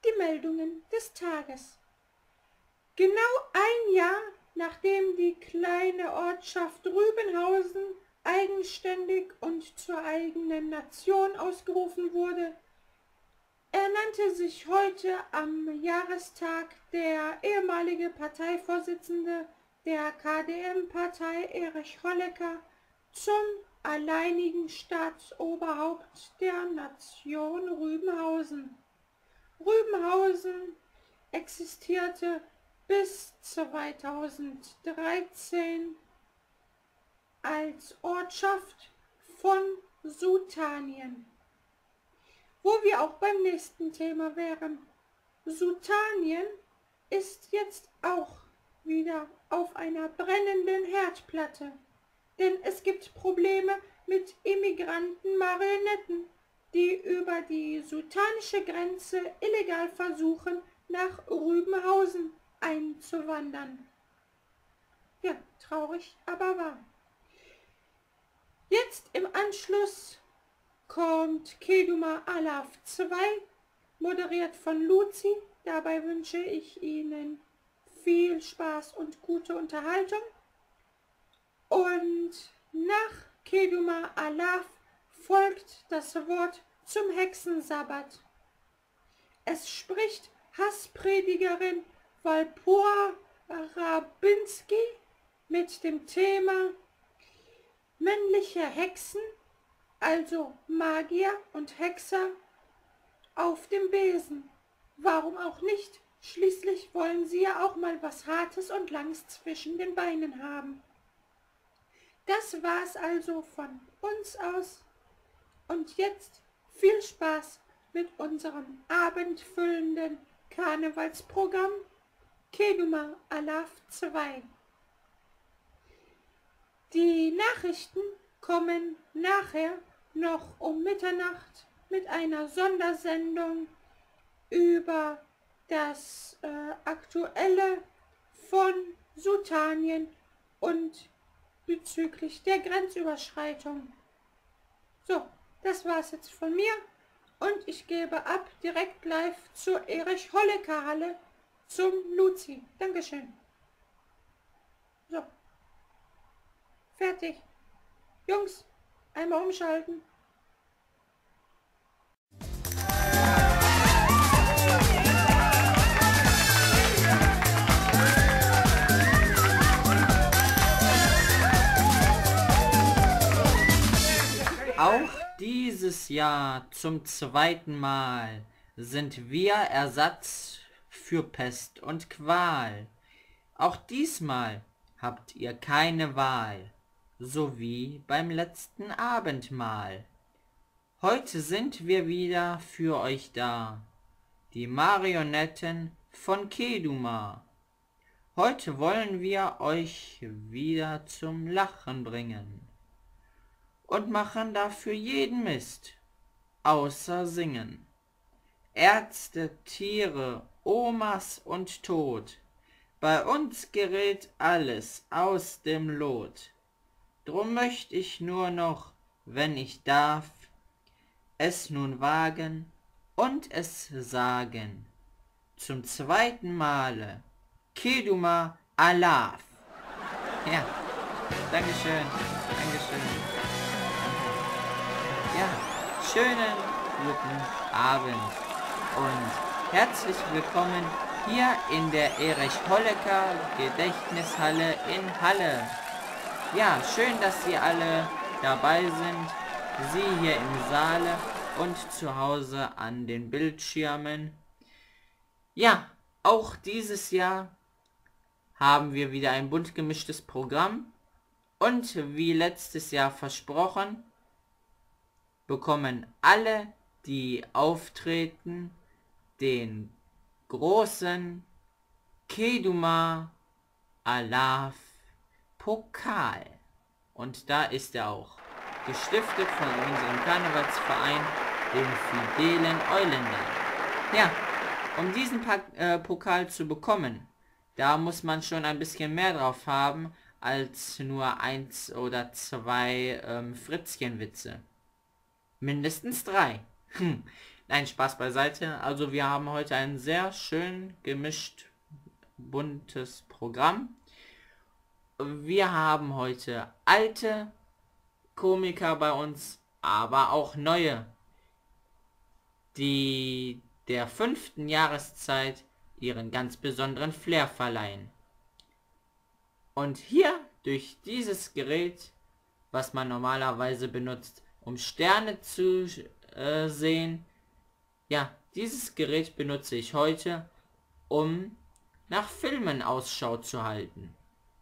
die Meldungen des Tages. Genau ein Jahr, nachdem die kleine Ortschaft Rübenhausen eigenständig und zur eigenen Nation ausgerufen wurde, ernannte sich heute am Jahrestag der ehemalige Parteivorsitzende der KDM-Partei Erich Honecker zum alleinigen Staatsoberhaupt der Nation Rübenhausen. Rübenhausen existierte bis 2013 als Ortschaft von Sutanien. Wo wir auch beim nächsten Thema wären. Sutanien ist jetzt auch wieder auf einer brennenden Herdplatte, denn es gibt Probleme mit Immigranten-Marionetten, die über die sutanische Grenze illegal versuchen, nach Rübenhausen einzuwandern. Ja, traurig, aber wahr. Jetzt im Anschluss kommt Keduma Alaf 2, moderiert von Luzi. Dabei wünsche ich Ihnen viel Spaß und gute Unterhaltung. Und nach Keduma Alaf folgt das Wort zum Hexensabbat. Es spricht Hasspredigerin Walpurga Rabinski mit dem Thema männliche Hexen, also Magier und Hexer, auf dem Besen. Warum auch nicht? Schließlich wollen sie ja auch mal was Hartes und Langes zwischen den Beinen haben. Das war's also von uns aus. Und jetzt viel Spaß mit unserem abendfüllenden Karnevalsprogramm Keduma Alaf 2. Die Nachrichten kommen nachher noch um Mitternacht mit einer Sondersendung über das Aktuelle von Sutanien und bezüglich der Grenzüberschreitung. So, das war's jetzt von mir und ich gebe ab direkt live zur Erich Honecker Halle zum Luzi. Dankeschön. So, fertig. Jungs, einmal umschalten. Auch dieses Jahr zum zweiten Mal sind wir Ersatz für Pest und Qual. Auch diesmal habt ihr keine Wahl, so wie beim letzten Abendmahl. Heute sind wir wieder für euch da, die Marionetten von Keduma. Heute wollen wir euch wieder zum Lachen bringen und machen dafür jeden Mist, außer singen. Ärzte, Tiere, Omas und Tod, bei uns gerät alles aus dem Lot. Drum möcht ich nur noch, wenn ich darf, es nun wagen und es sagen. Zum zweiten Male, Keduma Alaf. Ja, Dankeschön, Dankeschön. Ja, schönen guten Abend und herzlich willkommen hier in der Erich Honecker Gedächtnishalle in Halle. Ja, schön, dass Sie alle dabei sind, Sie hier im Saale und zu Hause an den Bildschirmen. Ja, auch dieses Jahr haben wir wieder ein bunt gemischtes Programm und wie letztes Jahr versprochen, bekommen alle, die auftreten, den großen Keduma Alaf Pokal. Und da ist er auch, gestiftet von unserem Karnevalsverein, den Fidelen Euländern. Ja, um diesen Pokal zu bekommen, da muss man schon ein bisschen mehr drauf haben, als nur 1 oder 2 Fritzchenwitze. Mindestens 3. Nein, Spaß beiseite. Also wir haben heute ein sehr schön gemischt buntes Programm. Wir haben heute alte Komiker bei uns, aber auch neue, die der 5. Jahreszeit ihren ganz besonderen Flair verleihen. Und hier durch dieses Gerät, was man normalerweise benutzt, um Sterne zu sehen, ja, dieses Gerät benutze ich heute, um nach Filmen Ausschau zu halten.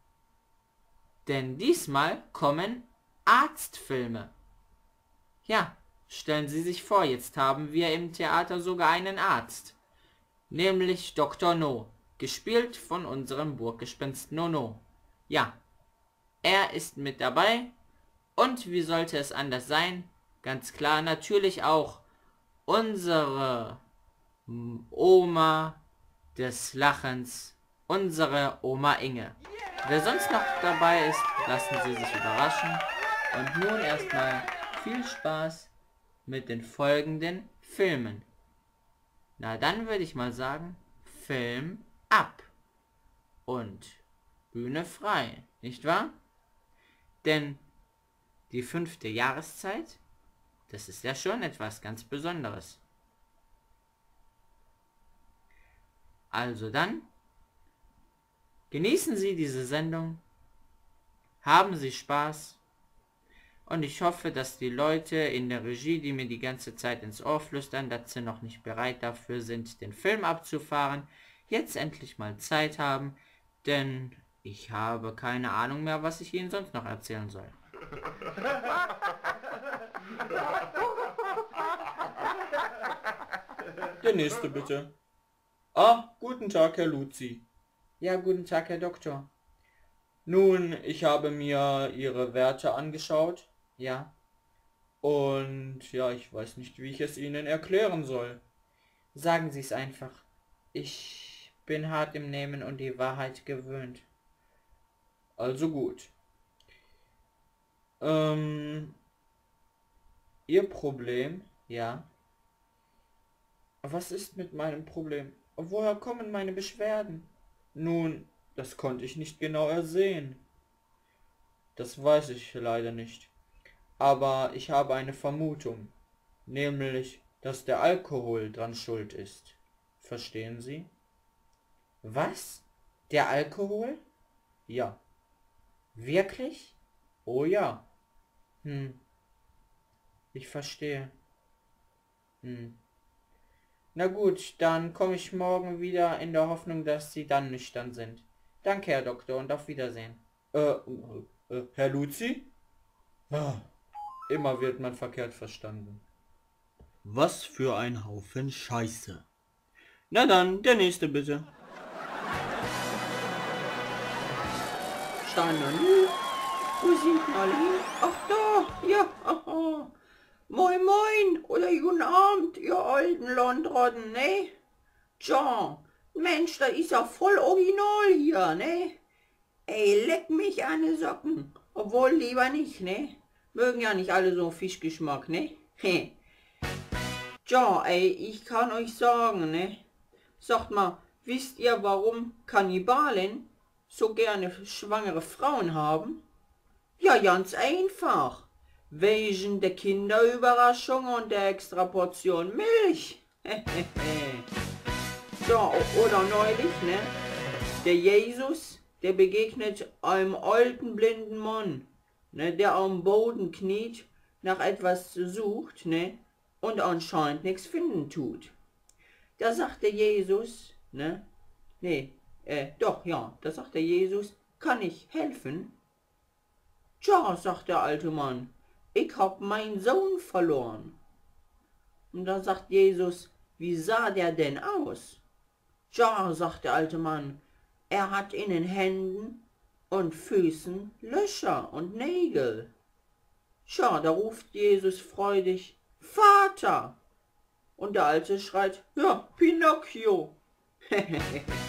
Denn diesmal kommen Arztfilme. Ja, stellen Sie sich vor, jetzt haben wir im Theater sogar einen Arzt. Nämlich Dr. No, gespielt von unserem Burggespenst Nono. Ja, er ist mit dabei. Und wie sollte es anders sein? Ganz klar, natürlich auch unsere Oma des Lachens, unsere Oma Inge. Wer sonst noch dabei ist, lassen Sie sich überraschen. Und nun erstmal viel Spaß mit den folgenden Filmen. Na dann würde ich mal sagen, Film ab und Bühne frei, nicht wahr? Denn die 5. Jahreszeit, das ist ja schon etwas ganz Besonderes. Also dann, genießen Sie diese Sendung, haben Sie Spaß und ich hoffe, dass die Leute in der Regie, die mir die ganze Zeit ins Ohr flüstern, dass sie noch nicht bereit dafür sind, den Film abzufahren, jetzt endlich mal Zeit haben, denn ich habe keine Ahnung mehr, was ich Ihnen sonst noch erzählen soll. Der nächste bitte. Ah, guten Tag, Herr Luzi. Ja, guten Tag, Herr Doktor. Nun, ich habe mir Ihre Werte angeschaut. Ja, Und ja, ich weiß nicht, wie ich es Ihnen erklären soll. sagen Sie es einfach. Ich bin hart im Nehmen und die Wahrheit gewöhnt. Also gut. Ihr Problem? Ja, Was ist mit meinem Problem? Woher kommen meine Beschwerden? Nun, das konnte ich nicht genau ersehen. Das weiß ich leider nicht. Aber ich habe eine Vermutung, nämlich, dass der Alkohol dran schuld ist. Verstehen Sie? was? Der Alkohol? Ja. Wirklich? Oh ja. Ich verstehe. Na gut, dann komme ich morgen wieder in der Hoffnung, dass Sie dann nüchtern sind. Danke, Herr Doktor, und auf Wiedersehen. Herr Luzi? Ah, immer wird man verkehrt verstanden. Was für ein Haufen Scheiße. Na dann, der nächste bitte. Steiner, wo sind denn alle hin? Ach da, ja, aha. Moin moin, oder guten Abend, ihr alten Landratten, ne? Tja, Mensch, da ist ja voll original hier, ne? Ey, leck mich an die Socken. Obwohl, lieber nicht, ne? Mögen ja nicht alle so Fischgeschmack, ne? Tja, ey, ich kann euch sagen, ne? Sagt mal, wisst ihr, warum Kannibalen so gerne schwangere Frauen haben? Ja, ganz einfach. Wegen der Kinderüberraschung und der extra Portion Milch. Ja, oder neulich, ne? Der Jesus, der begegnet einem alten blinden Mann, ne? Der am Boden kniet, nach etwas sucht, ne? Und anscheinend nichts finden tut. Da sagt der Jesus, ne? Da sagt der Jesus, kann ich helfen? Tja, sagt der alte Mann, ich hab meinen Sohn verloren. Und da sagt Jesus, wie sah der denn aus? Tja, sagt der alte Mann, er hat in den Händen und Füßen Löcher und Nägel. Tja, da ruft Jesus freudig, Vater! Und der Alte schreit, ja, Pinocchio.